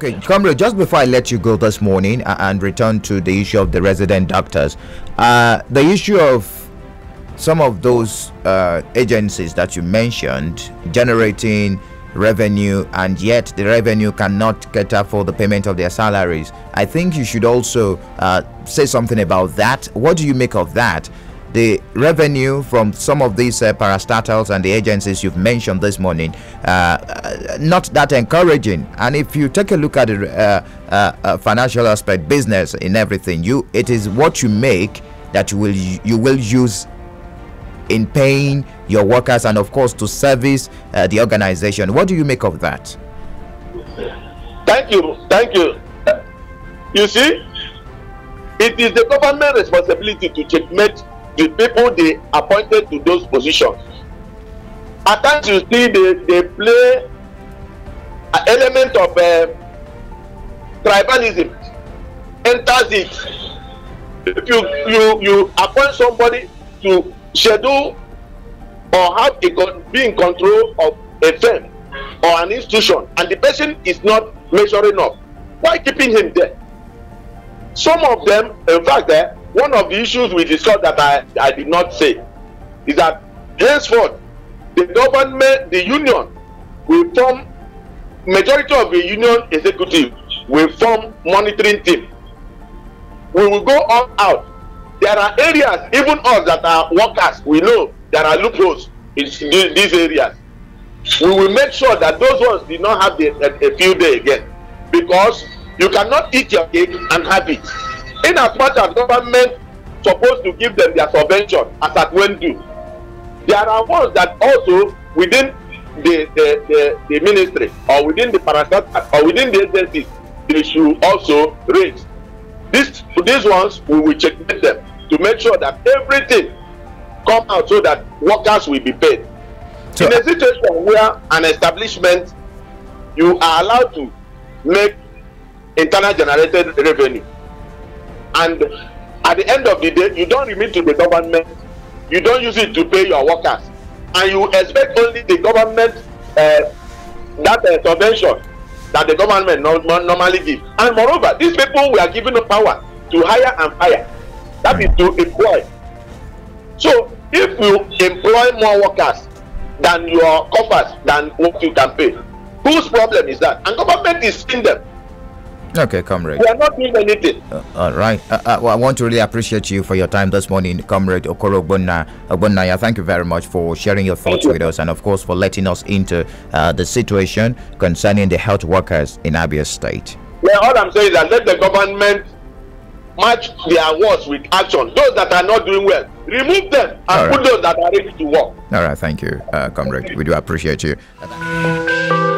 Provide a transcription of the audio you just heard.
Okay, comrade, just before I let you go this morning and return to the issue of the resident doctors, the issue of some of those agencies that you mentioned generating revenue, and yet the revenue cannot cater for the payment of their salaries. I think you should also say something about that. What do you make of that? The revenue from some of these parastatals and the agencies you've mentioned this morning, not that encouraging. And if you take a look at the financial aspect, business in everything, it is what you make that you will use in paying your workers and of course to service the organization. What do you make of that? Thank you. You see, it is the government responsibility to checkmate the people they appointed to those positions. At times you see they play an element of tribalism enters it. If you appoint somebody to schedule or be in control of a firm or an institution, and the person is not measuring up, why keeping him there? Some of them, in fact, one of the issues we discussed that I did not say is that henceforth the government, the union will form, majority of the union executive will form monitoring team. We will go all out. There are areas, even us that are workers, we know there are loopholes in these areas. We will make sure that those ones did not have a field day again, because you cannot eat your cake and have it. In as much as government supposed to give them their subvention as at when due, there are ones that also within the ministry or within the parastatal or within the agencies they should also raise. These ones we will checkmate them to make sure that everything come out so that workers will be paid. So, in a situation where an establishment, you are allowed to make internal generated revenue, and at the end of the day you don't remit to the government, you don't use it to pay your workers, and you expect only the government that subvention that the government normally gives. And moreover, these people were given the power to hire and fire, that is to employ. So if you employ more workers than your coffers, than what you can pay, whose problem is that? And government is seeing them. Okay, comrade. We are not doing anything. All right. Well, I want to really appreciate you for your time this morning, Comrade Okoro Ogbonnaya. Thank you very much for sharing your thoughts with us, and of course for letting us into the situation concerning the health workers in Abia State. Well, all I'm saying is that let the government match their words with action. Those that are not doing well, remove them and put those that are ready to work. All right. Thank you, Comrade. We do appreciate you.